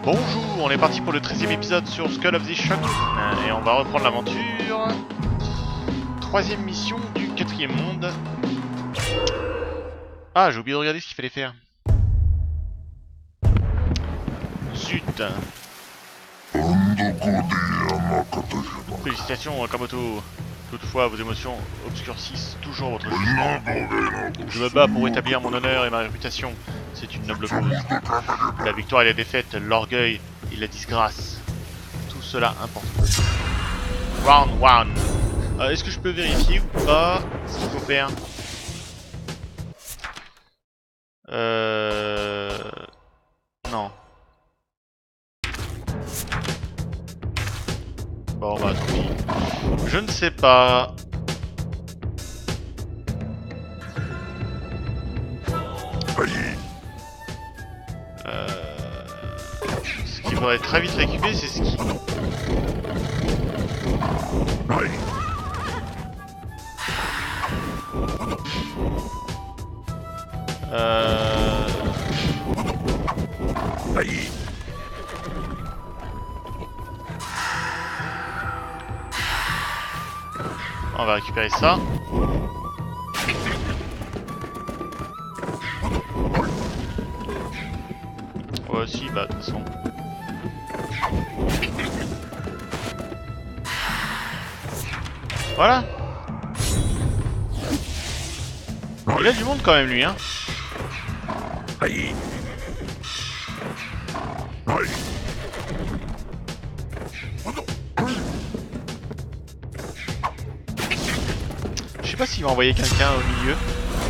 Bonjour, on est parti pour le 13e épisode sur Skull of the Shock et on va reprendre l'aventure. 3e mission du 4e monde. Ah, j'ai oublié de regarder ce qu'il fallait faire. Zut. Félicitations Kamoto. Toutefois, vos émotions obscurcissent toujours votre jugement. Je me bats pour rétablir mon honneur et ma réputation. C'est une noble cause. La victoire et la défaite, l'orgueil et la disgrâce. Tout cela importe. Round 1. Est-ce que je peux vérifier ou pas ce qu'il faut faire? Non. Bon bah tant pis. Je ne sais pas. Ce qu'il faudrait très vite récupérer, c'est ce qui... On va récupérer ça. Ouais, si, bah, de toute façon. Voilà. Il a du monde quand même, lui, hein. Je sais pas s'il va envoyer quelqu'un au milieu.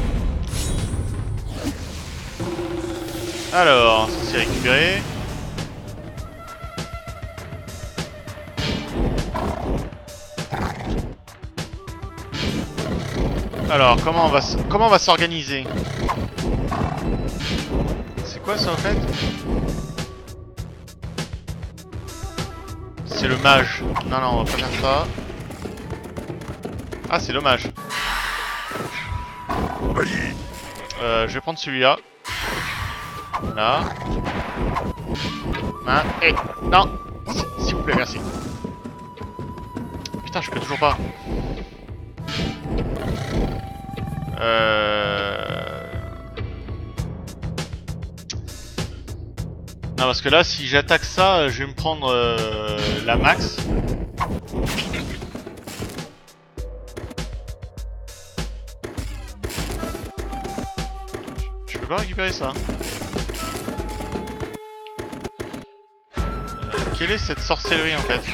Alors, ça c'est récupéré. Alors, comment on va s'organiser? C'est quoi ça en fait? C'est le mage. Non, non, on va pas faire ça. Ah, c'est dommage. Je vais prendre celui-là. Là. Hein? Eh! Non! S'il vous plaît, merci. Putain, je peux toujours pas. Non, parce que là, si j'attaque ça, je vais me prendre la max. Je peux pas récupérer ça. Quelle est cette sorcellerie en fait?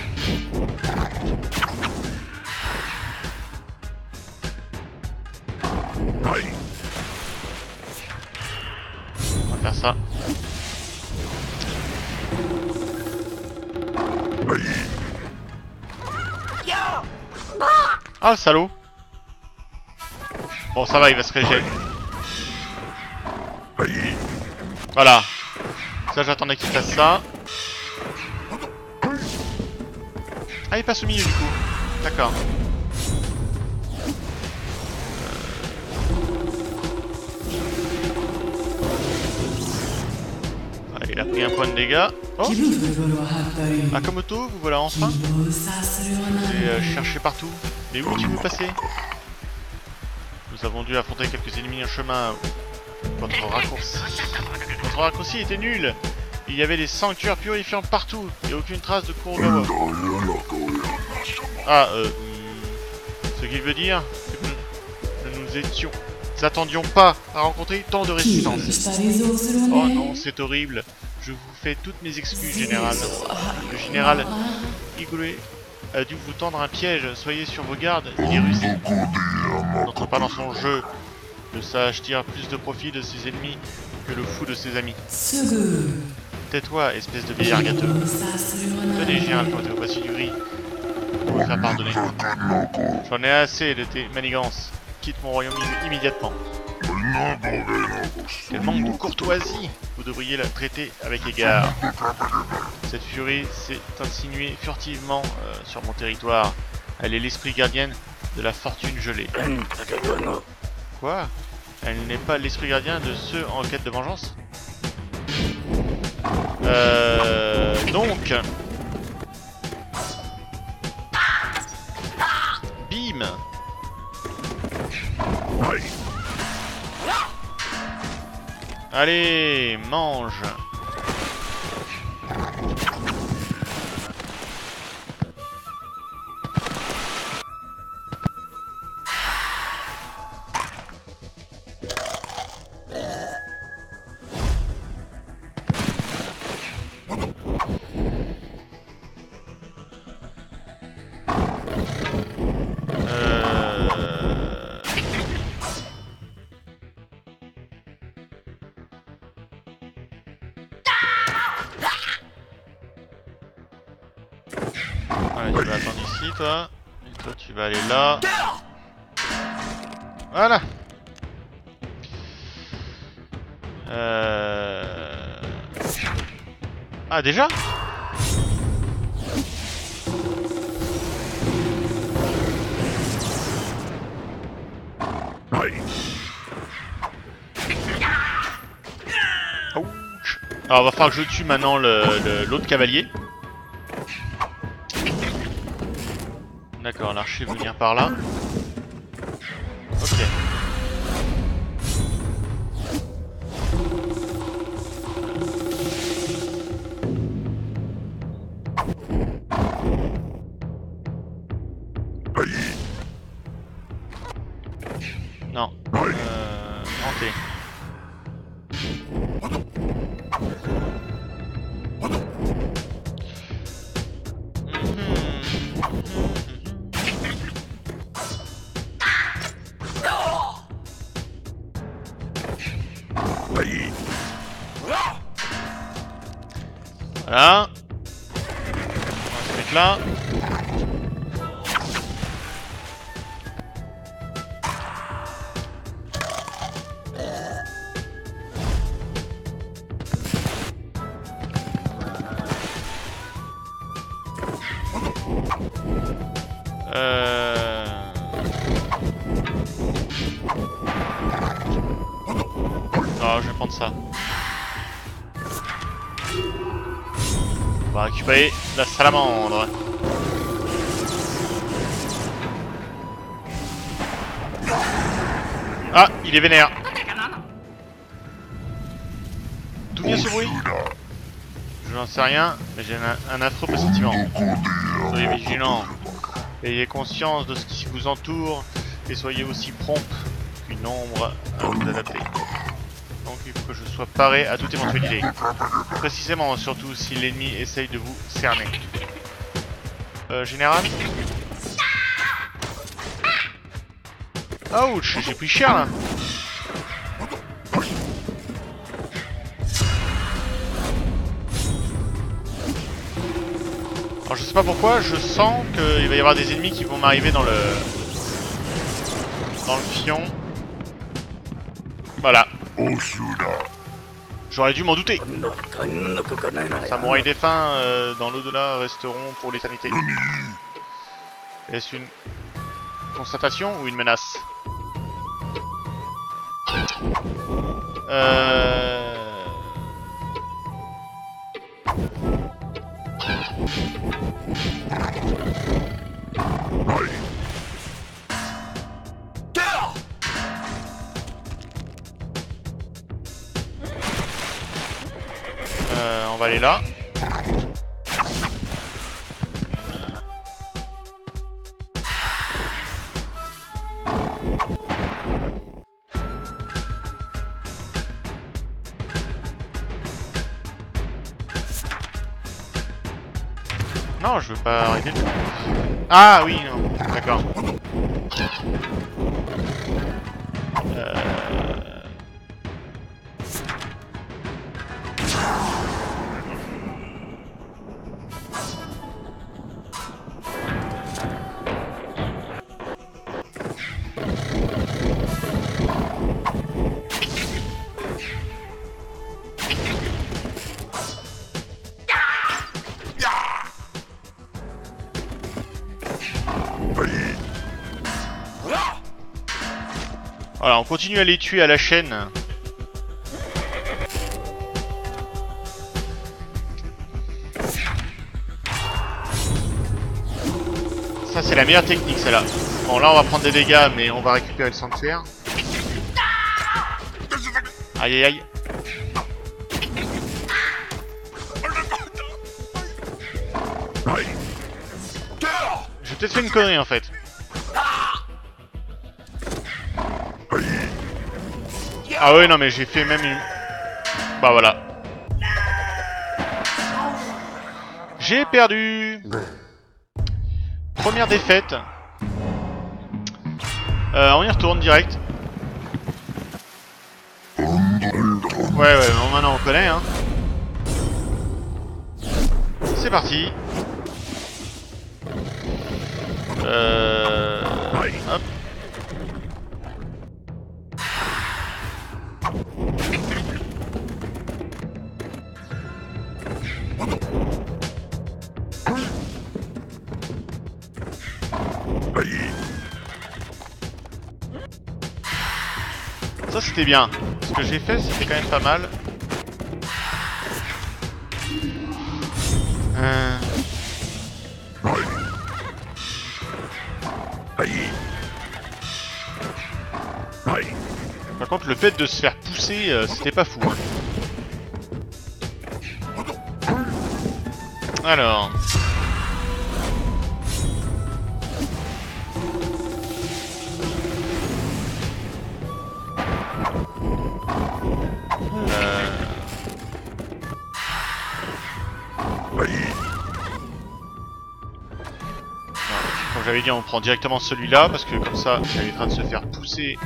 On va faire ça. Ah le salaud! Bon ça va, il va se régénérer. Voilà. Ça j'attendais qu'il fasse ça. Ah il passe au milieu du coup. D'accord. Ah, il a pris un point de dégâts. Oh! Akamoto, vous voilà enfin. J'ai cherché partout. Mais où tu veux passer? Nous avons dû affronter quelques ennemis en chemin. Votre raccourci était nul. Il y avait des sanctuaires purifiants partout et aucune trace de Kurogawa. Ah, ce qu'il veut dire, c'est que nous attendions pas à rencontrer tant de résistance. Oh non, c'est horrible. Je vous fais toutes mes excuses, général. Le général Igure a dû vous tendre un piège. Soyez sur vos gardes, il est rusé. N'entre pas dans son jeu. Le sage tire plus de profit de ses ennemis que le fou de ses amis. Tais-toi, espèce de vieillard gâteux. Tenez, général, voici du riz. Pour me faire pardonner. J'en ai assez de tes manigances. Quitte mon royaume immédiatement. Quel manque de courtoisie! Vous devriez la traiter avec égard. Cette furie s'est insinuée furtivement sur mon territoire. Elle est l'esprit gardienne de la fortune gelée. Quoi? Elle n'est pas l'esprit gardien de ceux en quête de vengeance? truc. Bim. Allez, mange. Voilà, tu vas attendre ici, toi. Et toi, tu vas aller là. Voilà. Ah, déjà? Ouch. Alors, va falloir que je tue maintenant l'autre cavalier. D'accord, l'archer veut venir par là. Ok. Non. Hanté. Voilà. On va se mettre là. Non, je vais prendre ça. On va récupérer la salamandre. Ah, il est vénère. D'où vient ce bruit? Je n'en sais rien, mais j'ai un affreux pressentiment. Soyez vigilants. Ayez conscience de ce qui vous entoure et soyez aussi prompt qu'une ombre à vous adapter. Donc il faut que je sois paré à toute éventualité. Précisément, surtout si l'ennemi essaye de vous cerner. Général? Ouch, j'ai pris cher là. Alors je sais pas pourquoi, je sens qu'il va y avoir des ennemis qui vont m'arriver dans le fion. Voilà. J'aurais dû m'en douter. Les samouraïs défunts dans l'au-delà resteront pour l'éternité. Est-ce une constatation ou une menace? On va aller là. Non, je veux pas arrêter. Ah oui, non, d'accord. Voilà, on continue à les tuer à la chaîne. Ça c'est la meilleure technique celle-là. Bon là on va prendre des dégâts mais on va récupérer le sanctuaire. Aïe aïe aïe. J'ai peut-être fait une connerie en fait. Ah ouais non mais j'ai fait même une... Bah voilà. J'ai perdu. Première défaite. On y retourne direct. Ouais, bon, maintenant on connaît, hein. C'est parti. Hop. Ça c'était bien. Ce que j'ai fait c'était quand même pas mal. Par contre le fait de se faire pousser c'était pas fou. Alors. Comme j'avais dit, on prend directement celui-là parce que comme ça, il est en train de se faire pousser.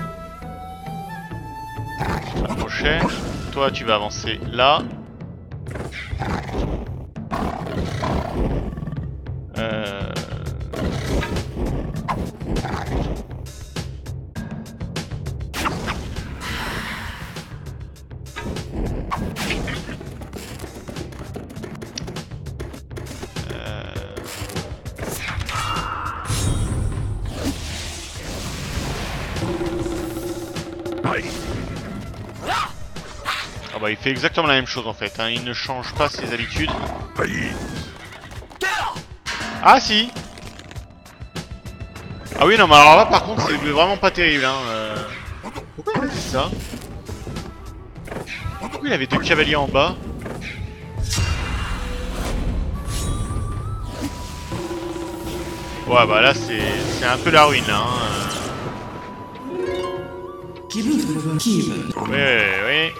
La prochaine. Toi, tu vas avancer là. Ah bah il fait exactement la même chose en fait, hein. Il ne change pas ses habitudes. Ah si. Ah oui non mais alors là par contre c'est vraiment pas terrible hein. Pourquoi il a fait ça? Pourquoi il avait deux cavaliers en bas? Ouais bah là c'est un peu la ruine là hein. Oui.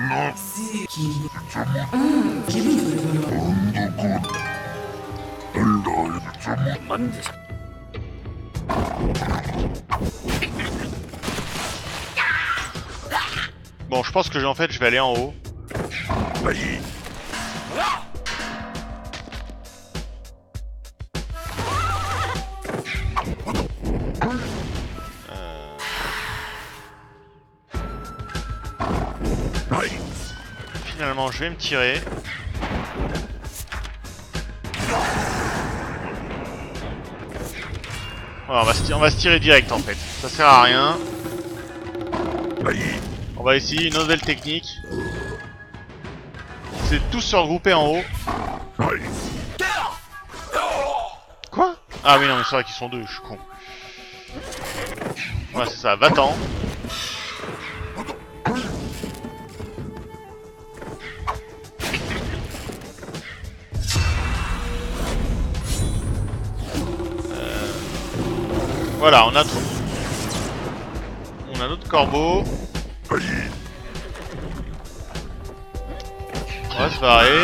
Bon, je pense que en fait, je vais aller en haut. Finalement, je vais me tirer. Voilà, on va se tirer direct en fait. Ça sert à rien. On va essayer une nouvelle technique. C'est tous se regrouper en haut. Quoi? Ah oui non mais c'est vrai qu'ils sont deux, je suis con. Ouais c'est ça, va-t'en. Voilà, on a notre corbeau. On va se barrer.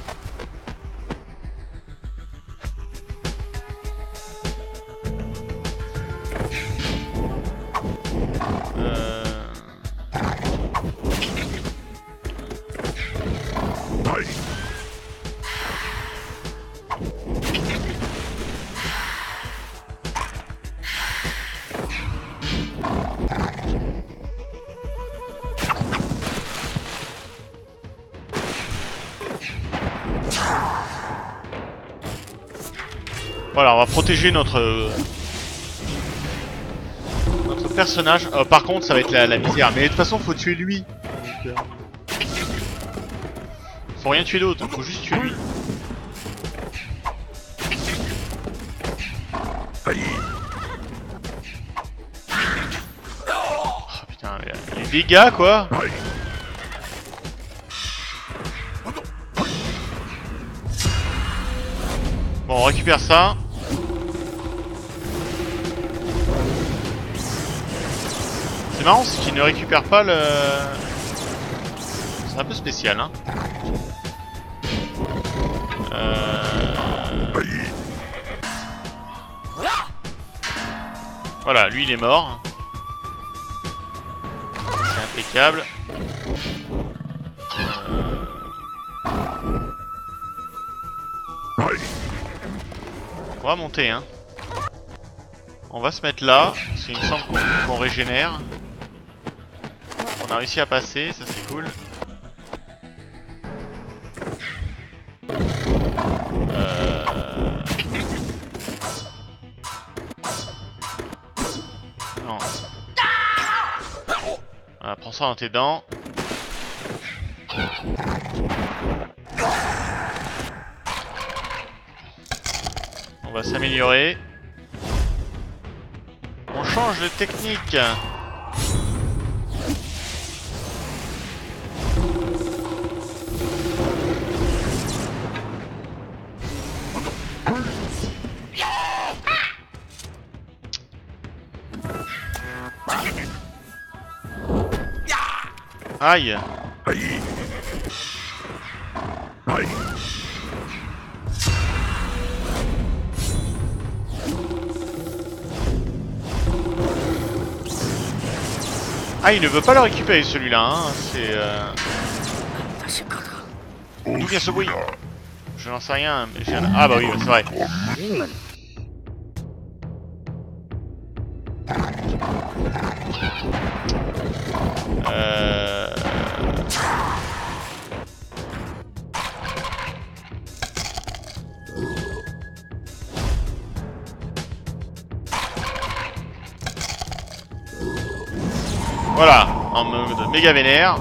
Voilà, on va protéger notre personnage. Par contre, ça va être la misère. Mais de toute façon, faut tuer lui. Donc, faut rien tuer d'autre, faut juste tuer lui. Oh putain, les dégâts quoi. Bon, on récupère ça. C'est marrant, c'est qu'il ne récupère pas le... C'est un peu spécial, hein. Voilà, lui il est mort. C'est impeccable. On va monter, hein. On va se mettre là, parce qu'il me semble qu'on régénère. On a réussi à passer, ça c'est cool. Non. Voilà, prends ça dans tes dents. On va s'améliorer. On change de technique. Aïe. Ah, il ne veut pas le récupérer celui-là, hein. C'est D'où vient ce bruit? Je n'en sais rien, mais ah bah oui, c'est vrai. Voilà, en mode méga vénère.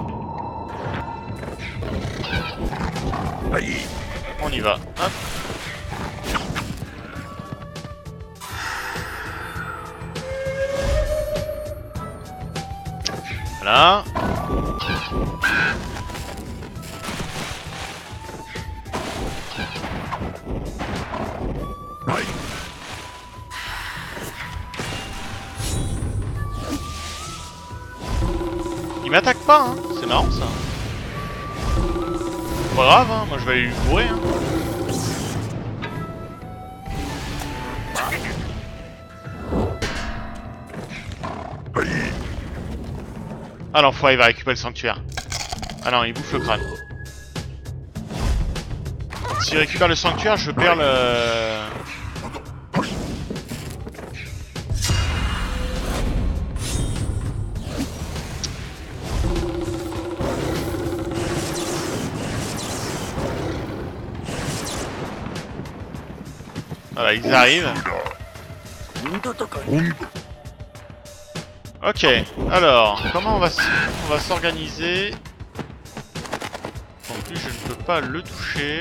On y va. Hop. Voilà. Il m'attaque pas, hein. C'est marrant ça. Pas grave, hein. Moi je vais aller lui bourrer, hein. Ah l'enfoiré, il va récupérer le sanctuaire. Ah non, il bouffe le crâne. S'il récupère le sanctuaire, je perds le... Voilà, ils arrivent. Ok, alors, comment on va s'organiser? En plus, je ne peux pas le toucher.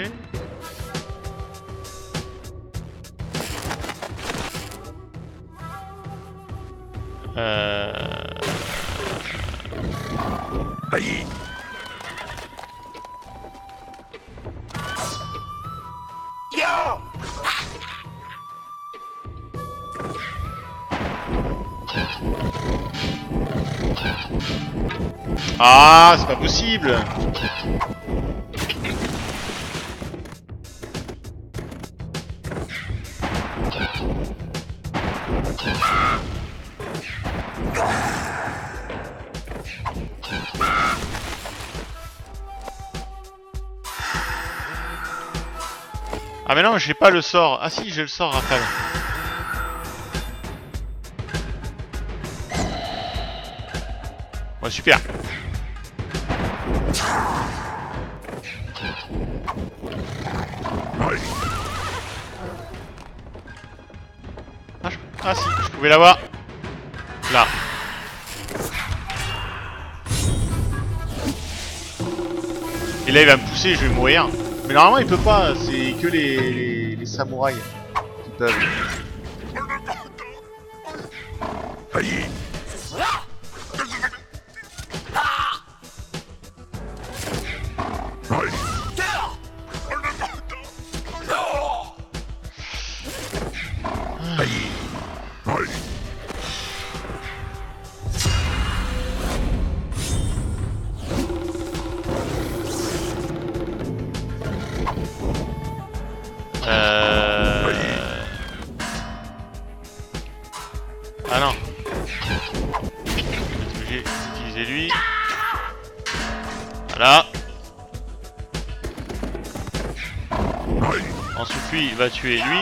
Ah, c'est pas possible. Ah mais non, j'ai pas le sort. Ah si, j'ai le sort, Raphaël. Ouais, super. Ah si, je pouvais l'avoir. Là. Et là il va me pousser, je vais mourir. Mais normalement il peut pas, c'est que les samouraïs qui peuvent. Ah non. J'ai utilisé lui. Voilà. Ensuite lui il va tuer lui.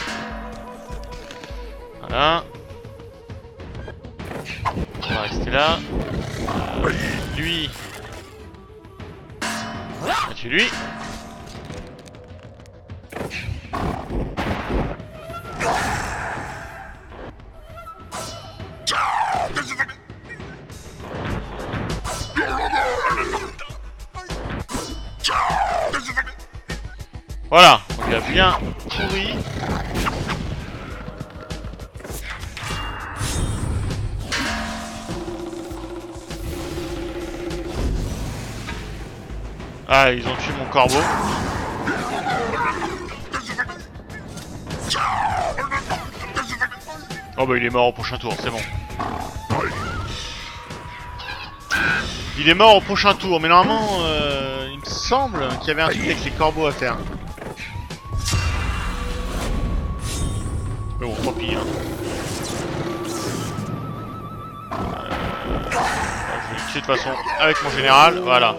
Voilà. On va rester là. Lui. On va tuer lui. Voilà, donc il a bien pourri. Ah, ils ont tué mon corbeau. Oh bah il est mort au prochain tour, c'est bon. Il est mort au prochain tour, mais normalement, il me semble qu'il y avait un truc avec les corbeaux à faire. Mais bon, tant pis. Hein. Je vais le tuer de toute façon avec mon général, voilà.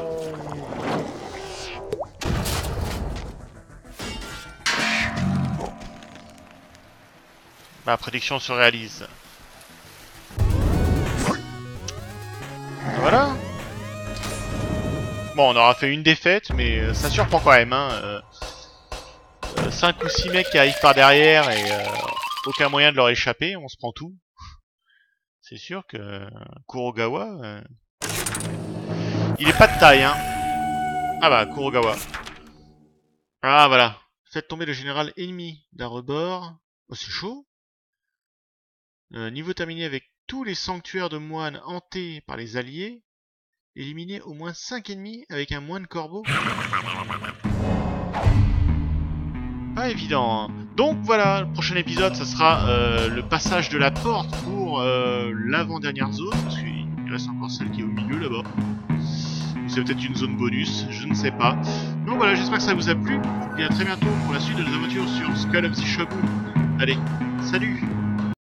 Ma prédiction se réalise. Voilà. Bon, on aura fait une défaite, mais ça surprend quand même. Hein. 5 ou 6 mecs qui arrivent par derrière et aucun moyen de leur échapper, on se prend tout. C'est sûr que Kurogawa, il est pas de taille. Hein. Ah bah, Kurogawa. Ah voilà. Faites tomber le général ennemi d'un rebord. Oh, c'est chaud. Niveau terminé avec tous les sanctuaires de moines hantés par les alliés. Éliminer au moins 5 ennemis avec un moine corbeau. Pas évident. Hein. Donc voilà, le prochain épisode, ça sera le passage de la porte pour l'avant-dernière zone. Parce qu'il reste encore celle qui est au milieu là-bas. C'est peut-être une zone bonus, je ne sais pas. Donc voilà, j'espère que ça vous a plu. Et à très bientôt pour la suite de nos aventures sur Skull of the Shogun. Allez, salut!